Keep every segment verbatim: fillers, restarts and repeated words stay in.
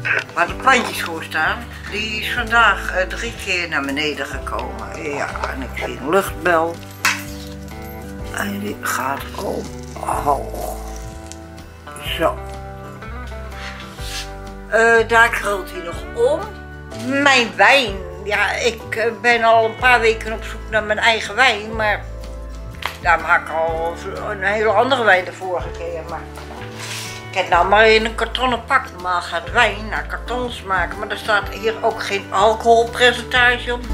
waar de plantjes voor staan, die is vandaag uh, drie keer naar beneden gekomen. Ja, en ik zie een luchtbel. En die gaat omhoog. Zo. Uh, daar krult hij nog om. Mijn wijn. Ja, ik uh, ben al een paar weken op zoek naar mijn eigen wijn, maar daar maak ik al een hele andere wijn de vorige keer. Maar ik heb nou maar in een kartonnen pak. Normaal gaat wijn naar kartons maken, maar er staat hier ook geen alcoholpercentage op.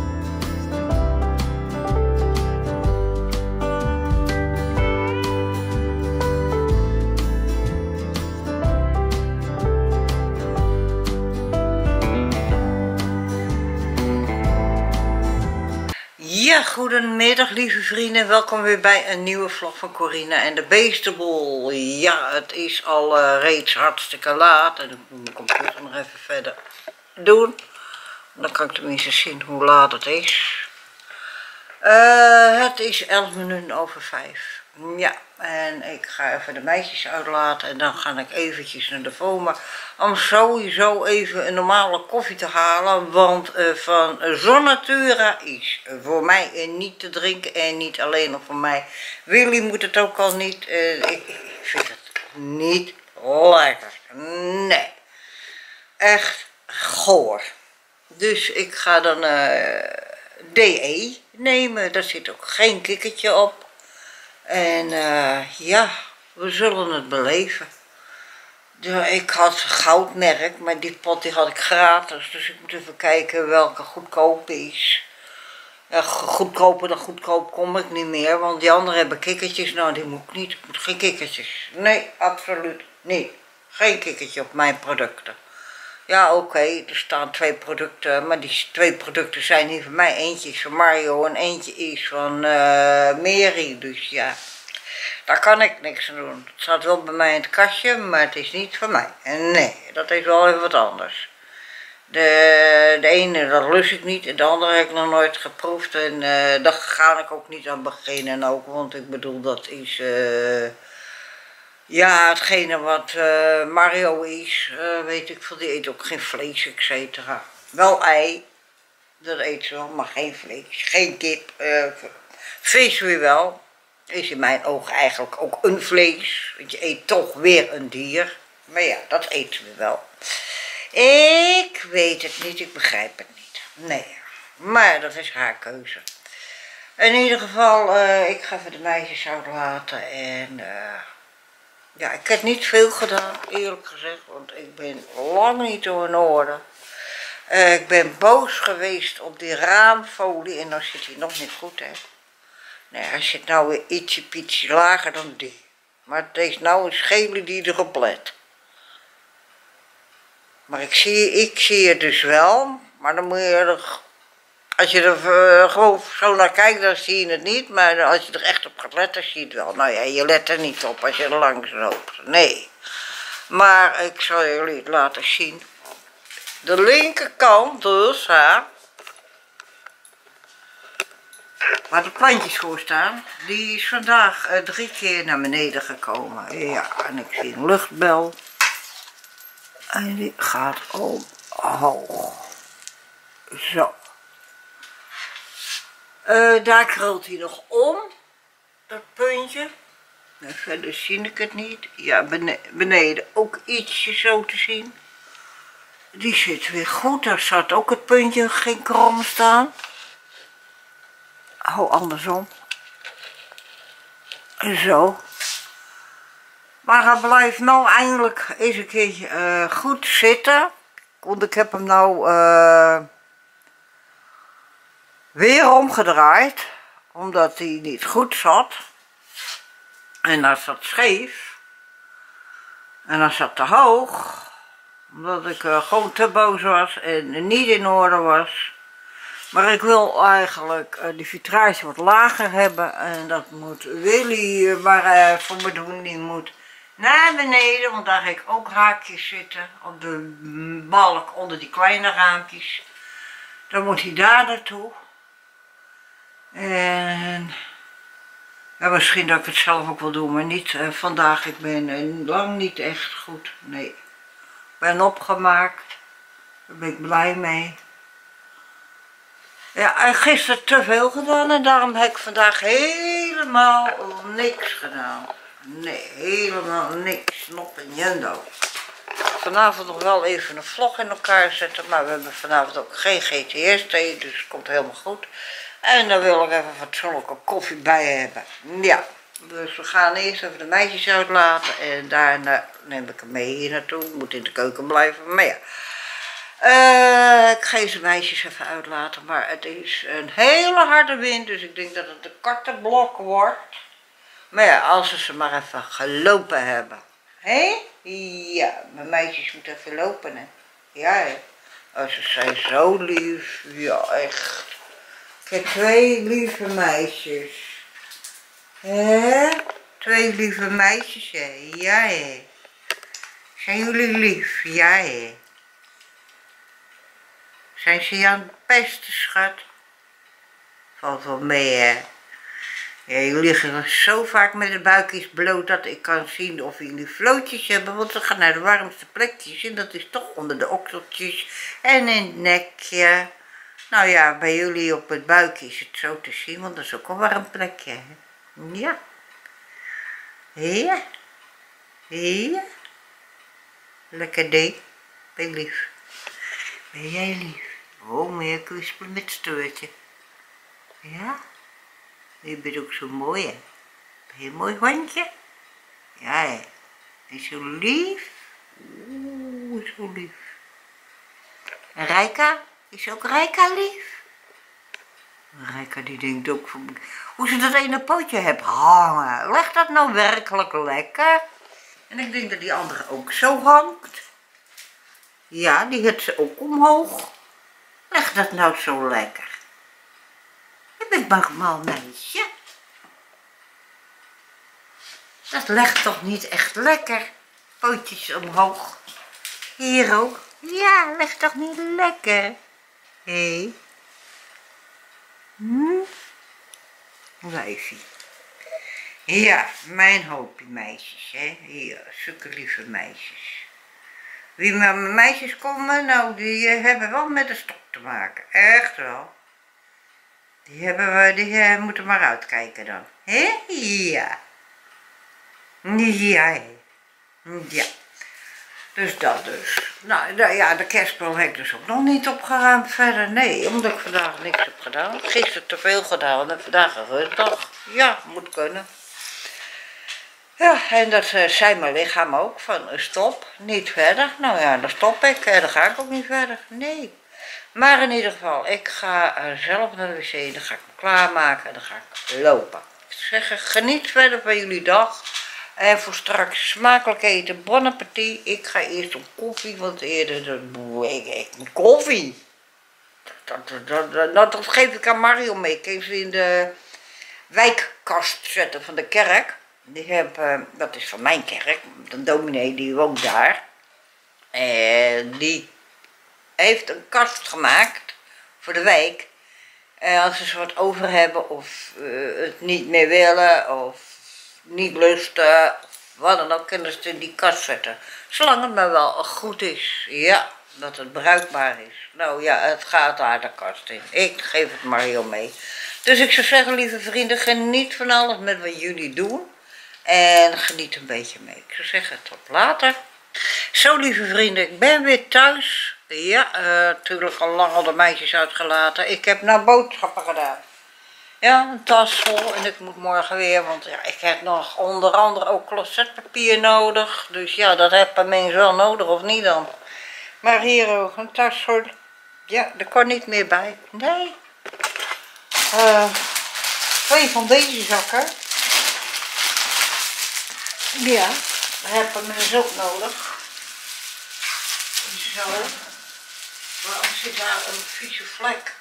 Ja, goedemiddag lieve vrienden, welkom weer bij een nieuwe vlog van Corina en de Beestenboel. Ja, het is al uh, reeds hartstikke laat en ik moet mijn computer nog even verder doen. Dan kan ik tenminste zien hoe laat het is. Uh, het is elf minuten over vijf. Ja, en ik ga even de meisjes uitlaten en dan ga ik eventjes naar de Voma om sowieso even een normale koffie te halen, want uh, van Zonnatura is voor mij uh, niet te drinken en niet alleen nog voor mij. Willy moet het ook al niet. Uh, ik, ik vind het niet lekker. Nee, echt goor. Dus ik ga dan uh, D E nemen, daar zit ook geen kikkertje op. En uh, ja, we zullen het beleven. De, ik had goudmerk, maar die pot die had ik gratis. Dus ik moet even kijken welke goedkoop is. Ja, goedkoper dan goedkoop kom ik niet meer. Want die anderen hebben kikkertjes. Nou, die moet ik niet. Ik moet geen kikkertjes. Nee, absoluut niet. Geen kikkertje op mijn producten. Ja, oké, okay, er staan twee producten. Maar die twee producten zijn niet van mij. Eentje is van Mario en eentje is van uh, Mary. Dus ja, daar kan ik niks aan doen. Het staat wel bij mij in het kastje, maar het is niet van mij. En nee, dat is wel even wat anders. De, de ene, dat lust ik niet. En de andere heb ik nog nooit geproefd. En uh, daar ga ik ook niet aan beginnen ook. Want ik bedoel, dat is Uh, ja, hetgene wat uh, Mario is, uh, weet ik veel, die eet ook geen vlees, et cetera. Wel ei, dat eet ze wel, maar geen vlees, geen kip. Uh, vis weer wel, is in mijn ogen eigenlijk ook een vlees, want je eet toch weer een dier. Maar ja, dat eet ze weer wel. Ik weet het niet, ik begrijp het niet. Nee, maar dat is haar keuze. In ieder geval, uh, ik ga even de meisjes uitlaten en Uh, ja, ik heb niet veel gedaan, eerlijk gezegd, want ik ben lang niet door in orde. Uh, ik ben boos geweest op die raamfolie en dan zit hij nog niet goed, hè. Nee, hij zit nou weer ietsje pietje lager dan die. Maar deze nou een schele die erop let. Maar ik zie, ik zie het dus wel, maar dan moet je er, als je er uh, gewoon zo naar kijkt, dan zie je het niet. Maar als je er echt op gaat letten, zie je het wel. Nou ja, je let er niet op als je er langs loopt. Nee. Maar ik zal jullie het laten zien. De linkerkant dus, hè, waar de plantjes voor staan, die is vandaag uh, drie keer naar beneden gekomen. Ja, en ik zie een luchtbel. En die gaat omhoog. Zo. Uh, daar krult hij nog om, dat puntje. En verder zie ik het niet. Ja, beneden ook ietsje zo te zien. Die zit weer goed, daar staat ook het puntje, geen krom staan. Oh, andersom. Zo. Maar hij blijft nou eindelijk eens een keertje uh, goed zitten. Want ik heb hem nou Uh, weer omgedraaid, omdat hij niet goed zat. En dan zat scheef. En dan zat te hoog, omdat ik uh, gewoon te boos was en niet in orde was. Maar ik wil eigenlijk uh, die vitrage wat lager hebben. En dat moet Willy uh, maar uh, voor me doen. Die moet naar beneden, want daar ga ik ook haakjes zitten. Op de balk onder die kleine raampjes. Dan moet hij daar naartoe. En ja, misschien dat ik het zelf ook wil doen, maar niet uh, vandaag. Ik ben uh, lang niet echt goed. Nee. ben opgemaakt. Daar ben ik blij mee. Ja, en gisteren te veel gedaan en daarom heb ik vandaag helemaal niks gedaan. Nee, helemaal niks. Nog een jendo. Vanavond nog wel even een vlog in elkaar zetten, maar we hebben vanavond ook geen G T S-thee, dus het komt helemaal goed. En dan wil ik even fatsoenlijke koffie bij hebben. Ja, dus we gaan eerst even de meisjes uitlaten en daarna neem ik hem mee hier naartoe. Ik moet in de keuken blijven, maar ja. Uh, ik ga deze meisjes even uitlaten, maar het is een hele harde wind, dus ik denk dat het een korte blok wordt. Maar ja, als ze ze maar even gelopen hebben. Hé? Ja, mijn meisjes moeten even lopen, hè. Ja, hè. Oh, ze zijn zo lief. Ja, echt. Ik heb twee lieve meisjes. Hè? Twee lieve meisjes, hè. Ja, hè. Zijn jullie lief? Ja, hè. Zijn ze je aan het pesten, schat? Valt wel mee, hè. Ja, jullie liggen zo vaak met de buikjes bloot dat ik kan zien of jullie vlootjes hebben, want ze gaan naar de warmste plekjes en dat is toch onder de okseltjes en in het nekje. Nou ja, bij jullie op het buikje is het zo te zien, want dat is ook een warm plekje. Hè? Ja. Ja. Ja. Lekker ding. Ben je lief? Ben jij lief? Oh, meer kwispelen met steurtje. Ja? Je bent ook zo mooi, hè? Ben je een mooi hondje? Ja, hè? En zo lief. Oeh, zo lief. En Rijka? Is ook Rijka lief? Rijka die denkt ook van hoe ze dat ene pootje hebt hangen. Leg dat nou werkelijk lekker? En ik denk dat die andere ook zo hangt. Ja, die heeft ze ook omhoog. Leg dat nou zo lekker. Je bent maar een mal meisje. Dat legt toch niet echt lekker. Pootjes omhoog. Hier ook. Ja, leg toch niet lekker. Hé. Hey. Hm? Wijfie. Ja, mijn hoopje meisjes, hè. Hier, zulke lieve meisjes. Wie met mijn meisjes komen, nou, die uh, hebben wel met de stok te maken. Echt wel. Die hebben we, die uh, moeten maar uitkijken dan. Hé? Ja. Ja, he. Ja. Dus dat dus. Nou, de, ja, de kerstboom heb ik dus ook nog niet opgeruimd verder. Nee, omdat ik vandaag niks heb gedaan. Gisteren te veel gedaan en vandaag een rustdag. Ja, moet kunnen. Ja, en dat uh, zei mijn lichaam ook, van uh, stop, niet verder. Nou ja, dan stop ik en dan ga ik ook niet verder. Nee. Maar in ieder geval, ik ga uh, zelf naar de wc, dan ga ik me klaarmaken en dan ga ik lopen. Ik zou zeggen, geniet verder van jullie dag. En voor straks smakelijk eten, bon appetit. Ik ga eerst op koffie, want eerder dan ik, ik koffie. Dat, dat, dat, dat, dat, dat geef ik aan Mario mee. Ik geef ze in de wijkkast zetten van de kerk. Die heb, uh, dat is van mijn kerk, de dominee die woont daar. En die heeft een kast gemaakt voor de wijk. En als ze wat over hebben of uh, het niet meer willen of niet lusten, wat dan ook, kunnen ze het in die kast zetten. Zolang het maar wel goed is. Ja, dat het bruikbaar is. Nou ja, het gaat daar de kast in. Ik geef het Mario mee. Dus ik zou zeggen, lieve vrienden, geniet van alles met wat jullie doen. En geniet een beetje mee. Ik zou zeggen, tot later. Zo, lieve vrienden, ik ben weer thuis. Ja, uh, natuurlijk al lang al de meisjes uitgelaten. Ik heb nou boodschappen gedaan. Ja, een tas vol en ik moet morgen weer, want ja, ik heb nog onder andere ook closetpapier nodig. Dus ja, dat heb ik mensen wel nodig, of niet dan. Maar hier ook een tas vol. Ja, er kon niet meer bij. Nee. Uh, twee van deze zakken. Ja, dat hebben mensen ook nodig. Zo. Waarom zit daar een vieze vlek?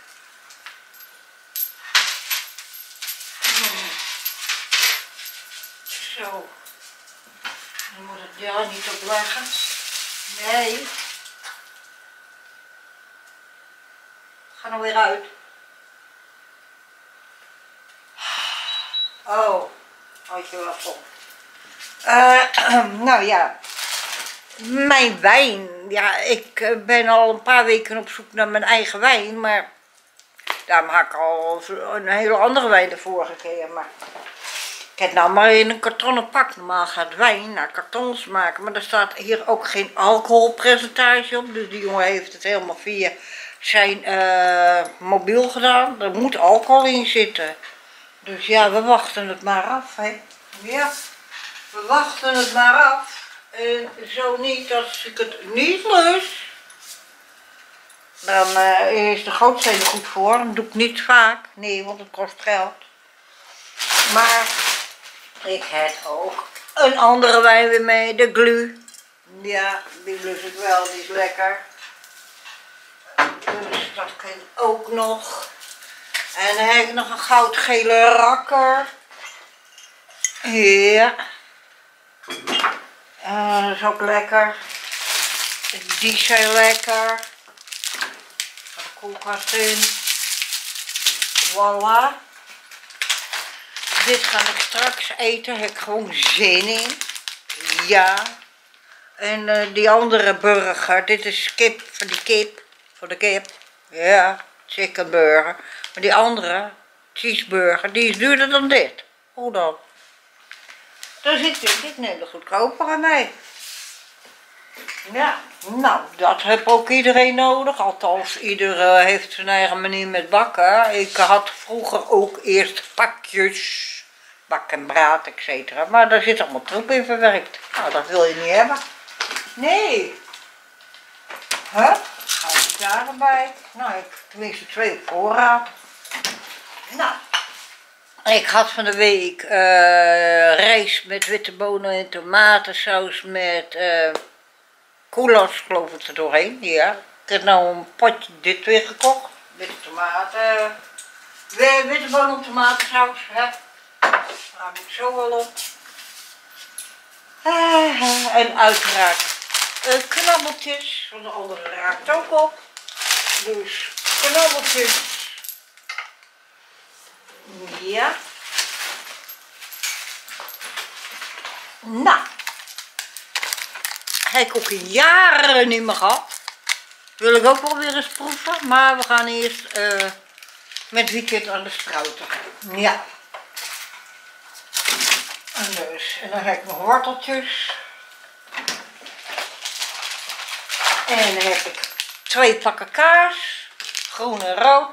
Zo. Dan moet het daar niet op leggen. Nee. Ga nou weer uit. Oh, houd je wel vol. Uh, nou ja, Mijn wijn, ja, ik eh, ben al een paar weken op zoek naar mijn eigen wijn, maar daarom had ik al een hele andere wijn de vorige keer. Maar ik heb nou maar in een kartonnen pak. Normaal gaat wijn naar kartons maken, maar er staat hier ook geen alcoholpercentage op. Dus die jongen heeft het helemaal via zijn uh, mobiel gedaan. Er moet alcohol in zitten. Dus ja, we wachten het maar af, hè. Ja, we wachten het maar af. En zo niet, als ik het niet lust, dan uh, is de gootsteen er goed voor. Dan doe ik niet vaak. Nee, want het kost geld. Maar ik heb ook een andere wijn weer mee, de Glu. Ja, die lust ik wel, die is lekker. Dus dat kan ook nog. En dan heb ik nog een goudgele rakker. Ja. Uh, dat is ook lekker. Die zijn lekker. Ga de koelkast in. Voilà. Dit ga ik straks eten. Heb ik gewoon zin in. Ja. En uh, die andere burger. Dit is kip. Van die kip. Voor de kip. Ja. Chicken burger. Maar die andere. Cheeseburger. Die is duurder dan dit. Hoe dan? Daar zit dit, dit neemt er goedkoper aan mij. Ja, nou, dat heeft ook iedereen nodig. Althans, iedereen heeft zijn eigen manier met bakken. Ik had vroeger ook eerst pakjes, bak en braad, et cetera. Maar daar zit allemaal troep in verwerkt. Nou, dat wil je niet hebben. Nee. Huh? Ga ik daar erbij? Nou, ik heb tenminste twee op voorraad. Nou. Ik had van de week uh, rijst met witte bonen en tomatensaus met uh, koelos, geloof ik, er doorheen. Ja. Ik heb nou een potje dit weer gekocht. Witte tomaten, uh, witte bonen en tomatensaus. Hè. Daar moet ik zo wel op. Uh, en uiteraard uh, knabbeltjes, want de andere raakt ook op. Dus knabbeltjes. Ja. Nou. Heb ik ook jaren niet meer gehad. Wil ik ook wel weer eens proeven. Maar we gaan eerst uh, met weekend aan de sprouwen. Ja. En, dus, en dan heb ik nog worteltjes. En dan heb ik twee pakken kaas. Groen en rood.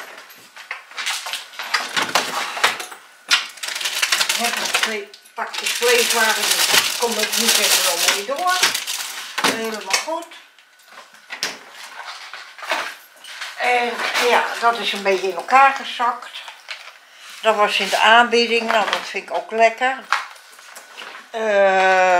Ik heb nog twee pakjes vleeswaren, dus daar kom ik niet even wel mee door. Helemaal goed. En ja, dat is een beetje in elkaar gezakt. Dat was in de aanbieding, nou dat vind ik ook lekker. Uh,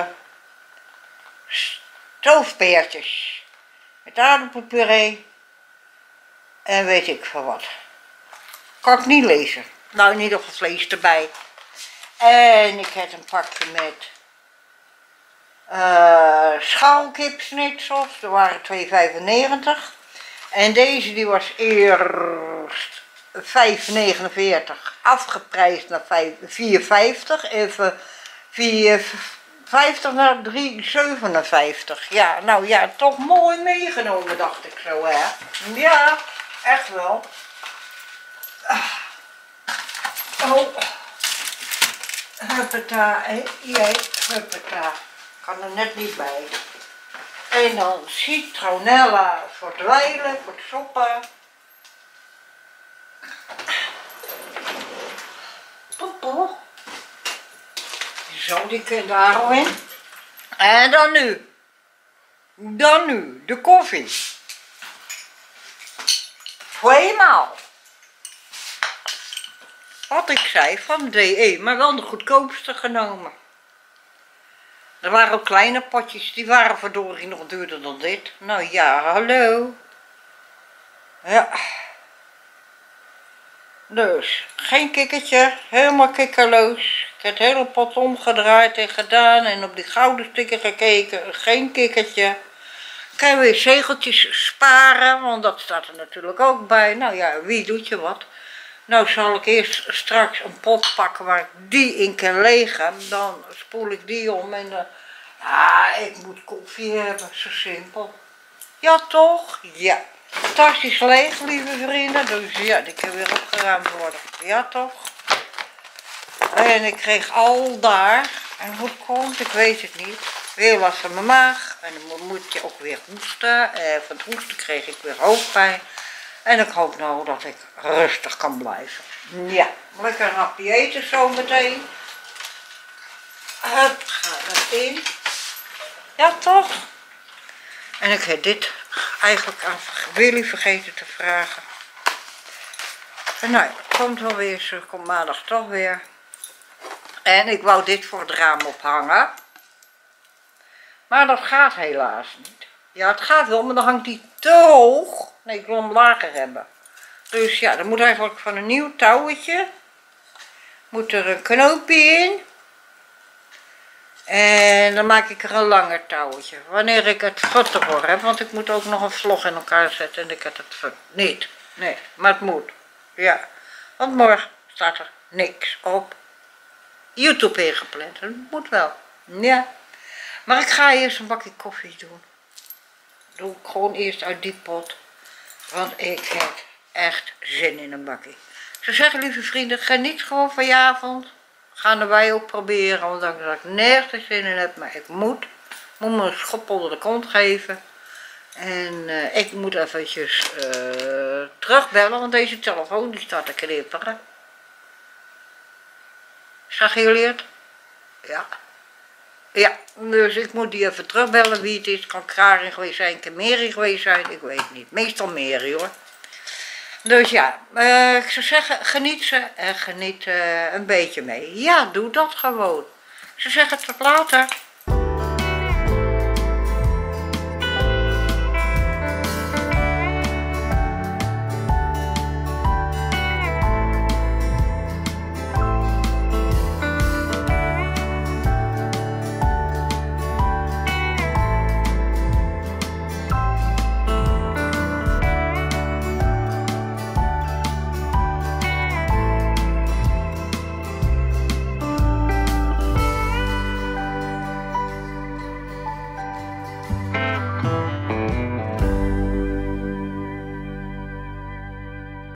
stoofpeertjes met aardappelpuree en weet ik veel wat. Kan ik niet lezen. Nou, in ieder geval vlees erbij. En ik heb een pakje met uh, schaalkipsnitsels, dat waren twee vijfennegentig. En deze die was eerst vijf negenenveertig, afgeprijsd naar vier vijftig, even vier vijftig naar drie zevenenvijftig. Ja, nou ja, toch mooi meegenomen, dacht ik zo, hè. Ja, echt wel. Oh. Huppata, jij, huppata. Kan er net niet bij. En dan citronella voor het wijlen, voor het soppen. Poepoe. Zo, die kun daar al in. En dan nu. Dan nu, de koffie. Tweemaal. Wat ik zei, van D E, maar wel de goedkoopste genomen. Er waren ook kleine potjes, die waren verdorie nog duurder dan dit. Nou ja, hallo. Ja. Dus, geen kikkertje, helemaal kikkerloos. Ik heb het hele pot omgedraaid en gedaan en op die gouden sticker gekeken. Geen kikkertje. Ik kan weer zegeltjes sparen, want dat staat er natuurlijk ook bij. Nou ja, wie doet je wat? Nou zal ik eerst straks een pot pakken waar ik die in kan legen. Dan spoel ik die om en dan Ah, ik moet koffie hebben, zo simpel. Ja toch? Ja. De tas is leeg, lieve vrienden, dus ja, die kan weer opgeruimd worden. Ja toch? En ik kreeg al daar, en hoe het komt, ik weet het niet, weer last van mijn maag. En dan moet je ook weer hoesten. En van het hoesten kreeg ik weer hoofdpijn. En ik hoop nou dat ik rustig kan blijven. Ja, lekker een hapje eten zo meteen. Hup, ga erin. Ja toch? En ik heb dit eigenlijk aan Willy vergeten te vragen. En nou ja, het komt wel weer, ze komt maandag toch weer. En ik wou dit voor het raam ophangen. Maar dat gaat helaas niet. Ja, het gaat wel, maar dan hangt die te hoog. Nee, ik wil hem lager hebben. Dus ja, er moet eigenlijk van een nieuw touwtje. Moet er een knoopje in. En dan maak ik er een langer touwtje. Wanneer ik het vat ervoor heb. Want ik moet ook nog een vlog in elkaar zetten. En ik heb het vat niet. Nee, maar het moet. Ja. Want morgen staat er niks op YouTube ingepland. Dat moet wel. Ja. Maar ik ga eerst een bakje koffie doen. Doe ik gewoon eerst uit die pot. Want ik heb echt zin in een bakje. Ik zou zeggen, lieve vrienden, geniet gewoon van je avond. Gaan er wij ook proberen, omdat ik nergens zin in heb. Maar ik moet. Moet me een schop onder de kont geven. En uh, ik moet eventjes uh, terugbellen, want deze telefoon die staat te knipperen. Zagen jullie het? Ja. Ja, dus ik moet die even terugbellen wie het is. Kan Karin geweest zijn, kan Mary geweest zijn, ik weet niet. Meestal Mary hoor. Dus ja, uh, ik zou zeggen, geniet ze en geniet uh, een beetje mee. Ja, doe dat gewoon. Ik zou zeggen, tot later.